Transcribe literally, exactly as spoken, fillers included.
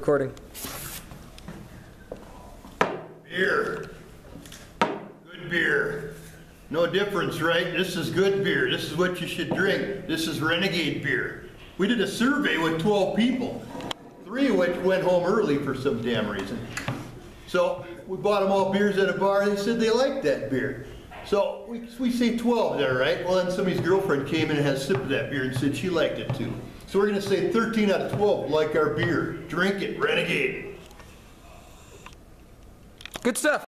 recording. Beer. Good beer. No difference, right? This is good beer. This is what you should drink. This is Renegade beer. We did a survey with twelve people. Three of which went home early for some damn reason. So we bought them all beers at a bar. They said they liked that beer. So we, we say twelve there, right? Well, then somebody's girlfriend came in and had a sip of that beer and said she liked it too. So we're going to say thirteen out of twelve like our beer. Drink it, Renegade. Good stuff.